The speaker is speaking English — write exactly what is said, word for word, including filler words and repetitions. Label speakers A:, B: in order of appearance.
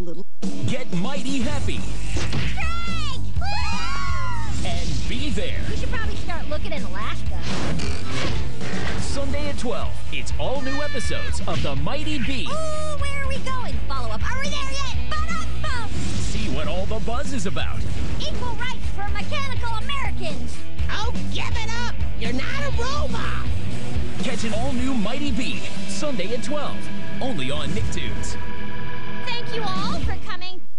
A: little.
B: Get mighty happy.
C: Greg! Woo!
B: And be there.
C: You should probably start looking in Alaska.
B: Sunday at twelve, it's all new episodes of The Mighty Bee.
C: Ooh, where are we going? Follow up. Are we there yet? Ba-da-bum!
B: See what all the buzz is about.
C: Equal rights for mechanical Americans.
A: Oh, give it up! You're not a robot!
B: Catch an all-new Mighty Bee, Sunday at twelve, only on Nicktoons.
C: Thank you all for coming.